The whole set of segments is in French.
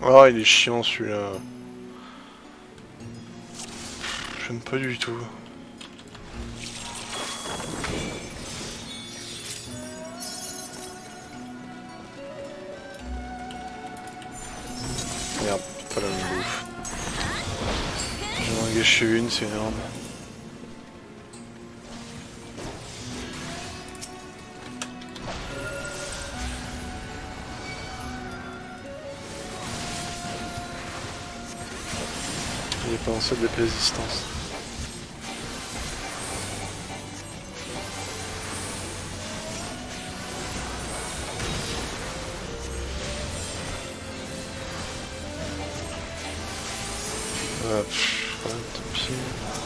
Ah, il est chiant celui-là. J'aime pas du tout. Merde, pas la même bouffe. J'en ai gâché une, c'est énorme. Il est pas en salle de résistance. Ouais, tant pis.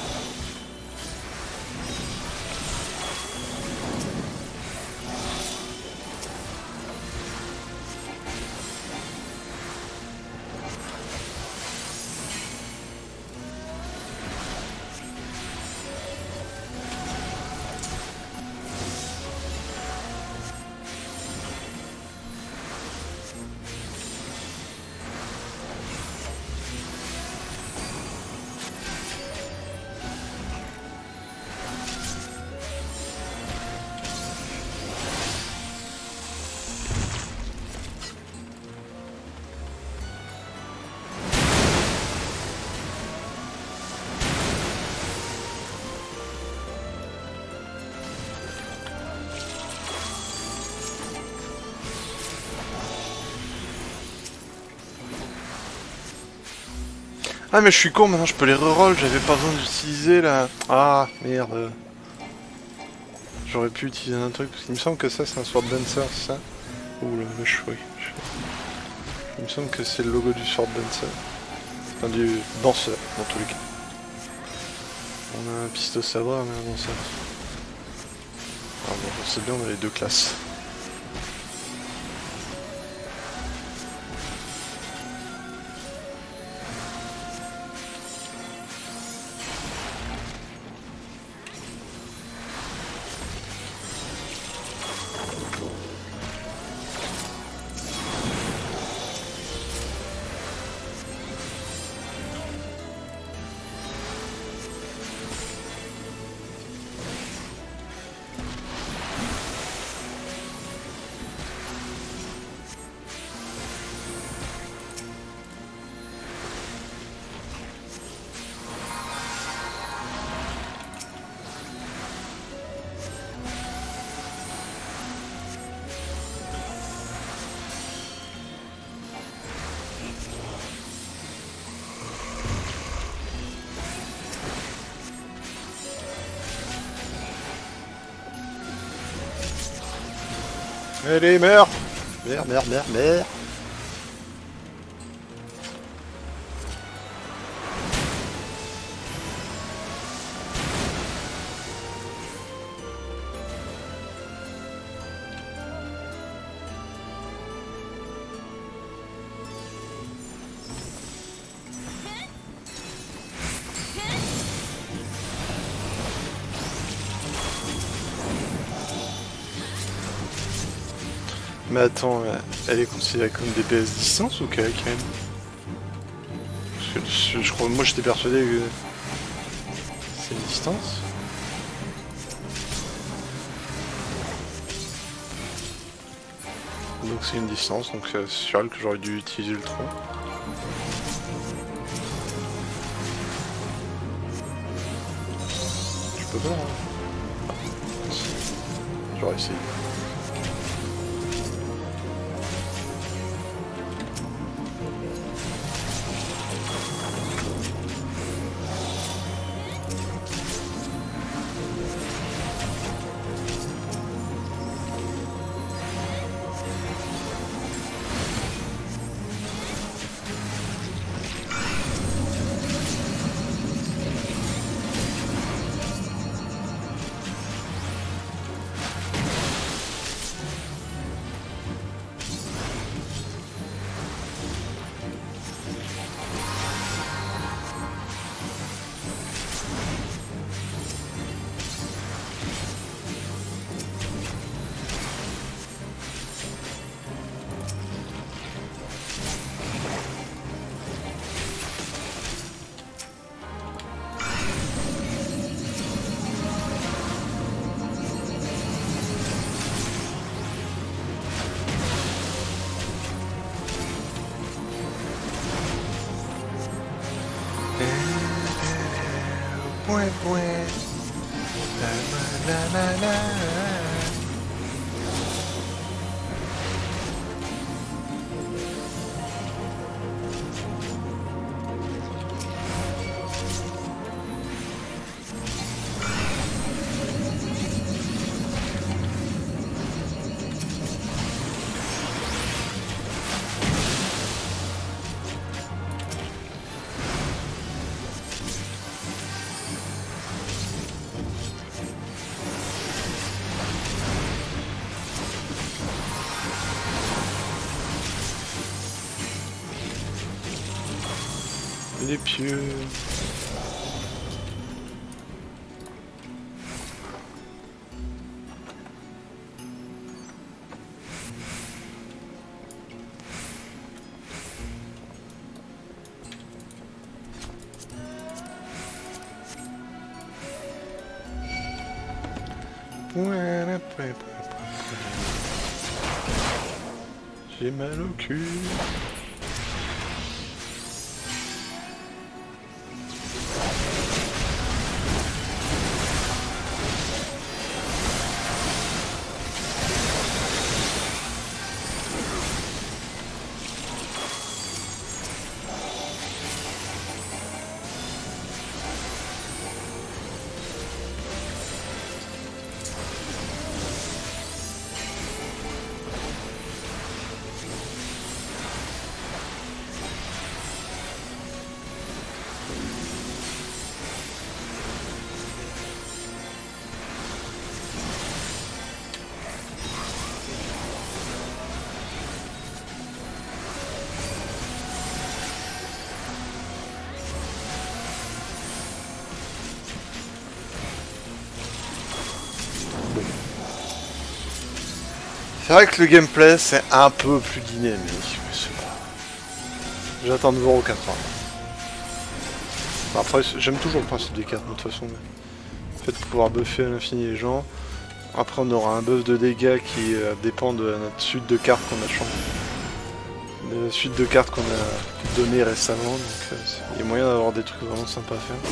Ah mais je suis con, maintenant je peux les reroll, j'avais pas besoin d'utiliser la... Ah merde. J'aurais pu utiliser un truc, parce qu'il me semble que ça c'est un Sword Dancer, c'est ça? Ouh le chouette. Il me semble que c'est le logo du Sword Dancer. Enfin du danseur, dans tous les cas. On a un pistolet sabre, mais un danseur. Ah bon, c'est bien, on a les deux classes. Allez, meurs! Meurs. Mais attends, elle est considérée comme des PS distance ou quand même? Parce que je crois, moi j'étais persuadé que c'est une distance. Donc c'est une distance, donc c'est sûr que j'aurais dû utiliser le tronc. Je peux pas, hein. J'aurais essayé. Point, point. La, la, la, la, la. Les pieux. J'ai mal au cul. C'est vrai que le gameplay c'est un peu plus dynamique, mais c'est pas... J'attends de voir au 4 ans. Après, j'aime toujours le principe des cartes de toute façon. Mais... Le fait de pouvoir buffer à l'infini les gens. Après on aura un buff de dégâts qui dépend de notre suite de cartes qu'on a changé. De la suite de cartes qu'on a donné récemment, donc il y a moyen d'avoir des trucs vraiment sympas à faire.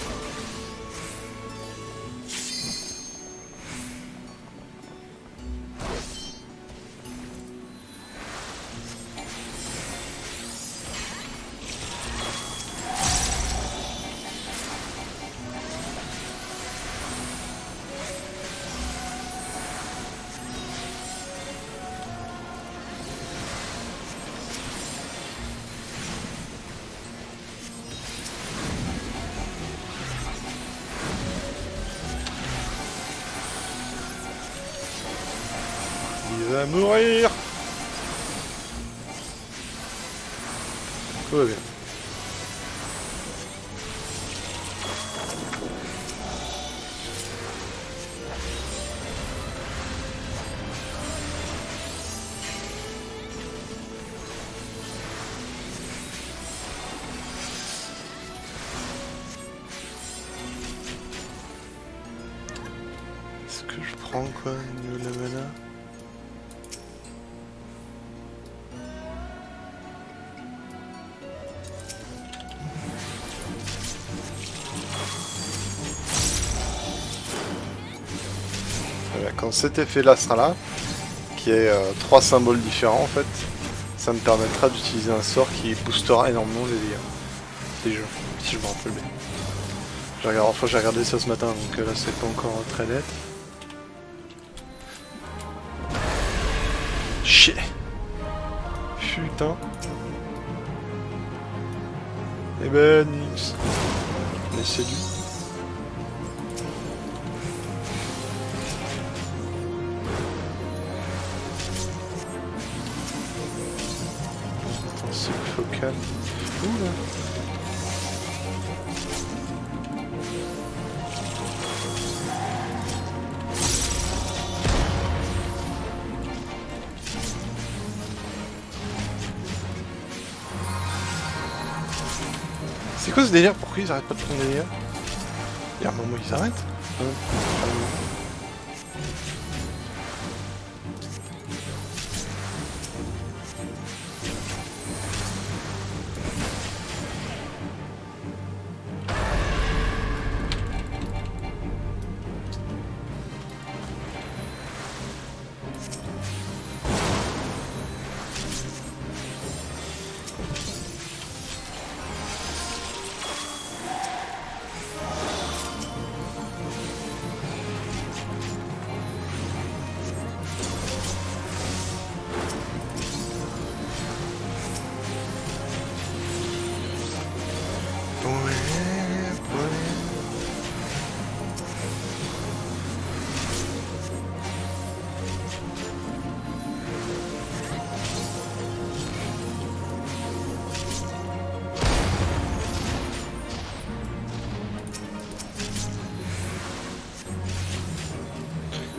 Il va mourir. Tout va bien. Est-ce que je prends quoi au niveau de la mana? Quand cet effet là sera là, qui est 3 symboles différents en fait, ça me permettra d'utiliser un sort qui boostera énormément les dégâts des jeux, si je me rappelle bien. J'ai regardé ça ce matin, donc là c'est pas encore très net. Chier. Putain. Eh ben Nix. Mais c'est lui. Focal. Oula. C'est quoi ce délire? Pourquoi ils arrêtent pas de prendre des dégâts? Il y a un moment ils arrêtent.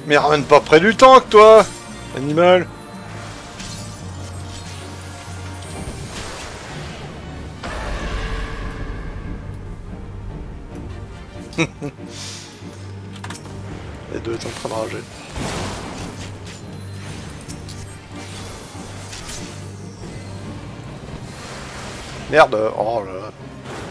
Mais ramène pas près du tank, toi, animal. Les deux est en train de rager. Merde, oh là là.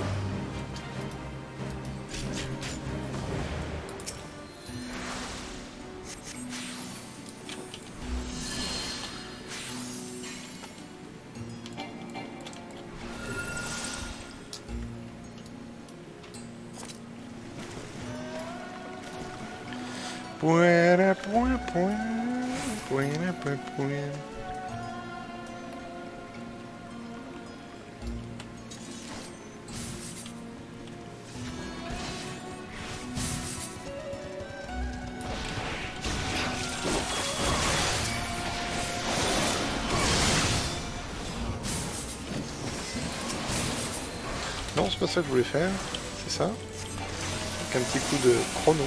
Non, c'est pas ça que je voulais faire, c'est ça. Avec un petit coup de chrono.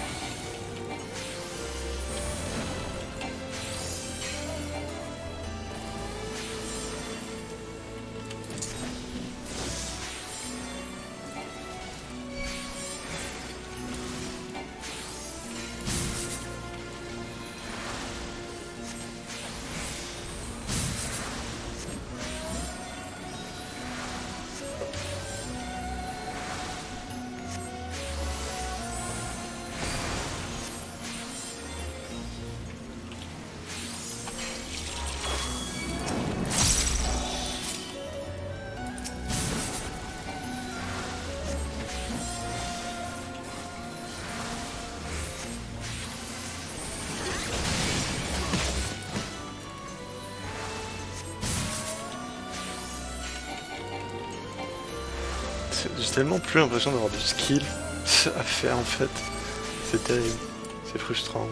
J'ai tellement plus l'impression d'avoir du skill à faire en fait. C'est terrible. C'est frustrant.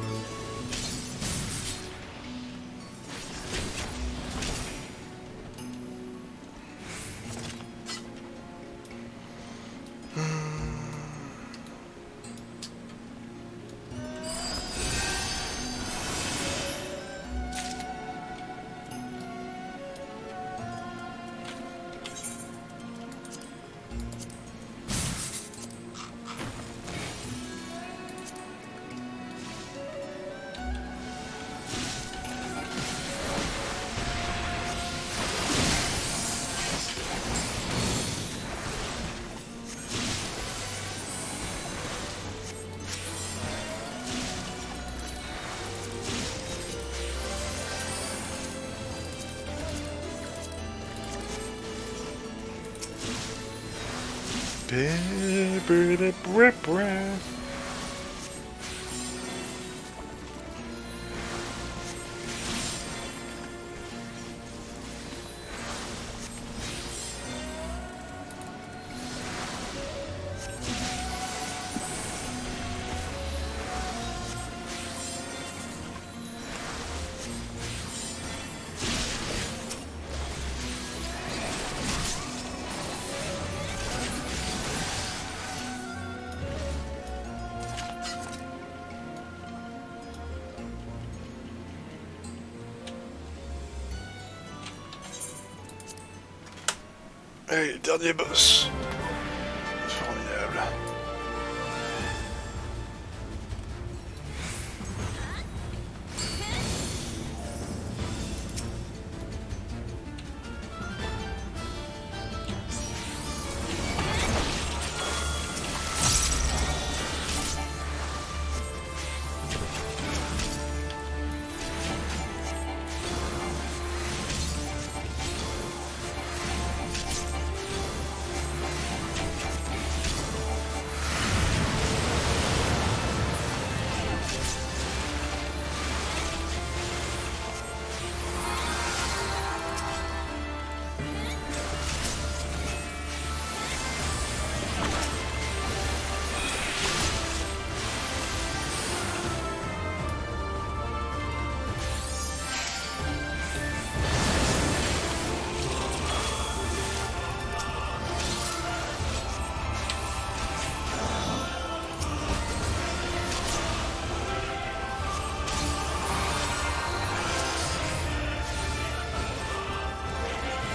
Allez, dernier boss. Formidable.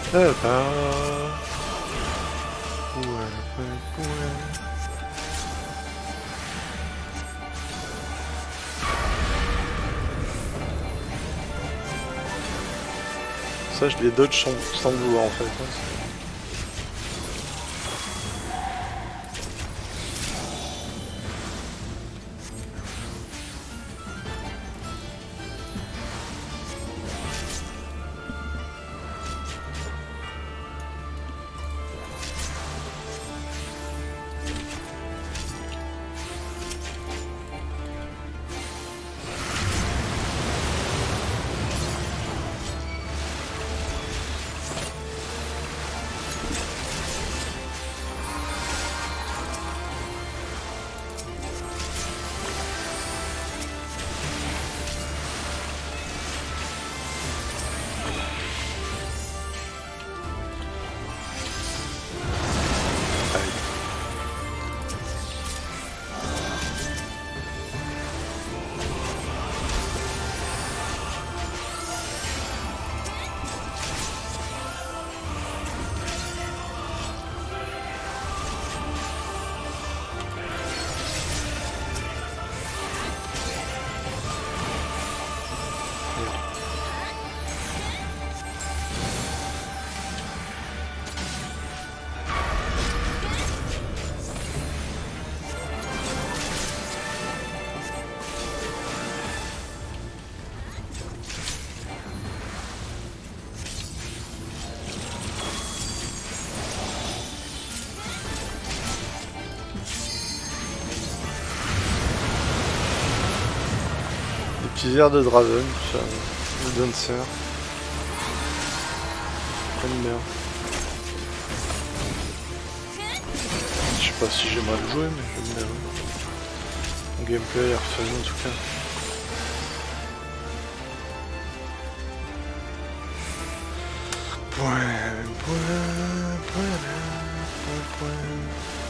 Là-bas. Ouais. Ça, je les dodge sans le vouloir en fait. Petit verre de Draven, ça, le Dancer. J'aime bien. Je sais pas si j'ai mal joué, mais j'aime bien. Mon gameplay a l'air fun en tout cas. Point.